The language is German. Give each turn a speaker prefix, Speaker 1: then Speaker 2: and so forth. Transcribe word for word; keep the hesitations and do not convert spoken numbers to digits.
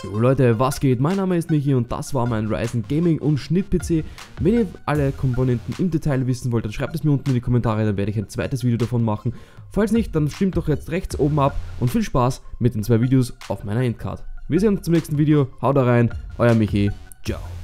Speaker 1: Jo Leute, was geht? Mein Name ist Michi und das war mein Ryzen Gaming und Schnitt-P C. Wenn ihr alle Komponenten im Detail wissen wollt, dann schreibt es mir unten in die Kommentare, dann werde ich ein zweites Video davon machen. Falls nicht, dann stimmt doch jetzt rechts oben ab und viel Spaß mit den zwei Videos auf meiner Endcard. Wir sehen uns zum nächsten Video, haut rein, euer Michi, ciao.